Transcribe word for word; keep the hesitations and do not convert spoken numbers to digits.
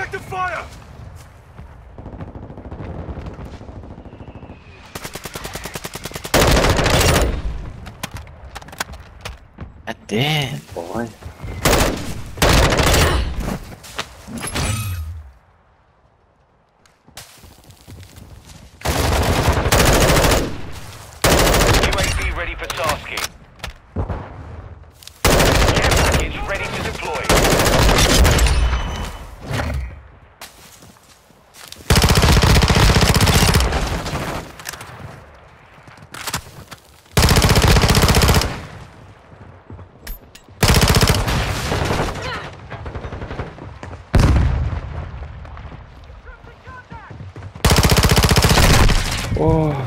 Effective fire! God damn, boy. U A V ready for tasking. Care package ready to deploy. Oh.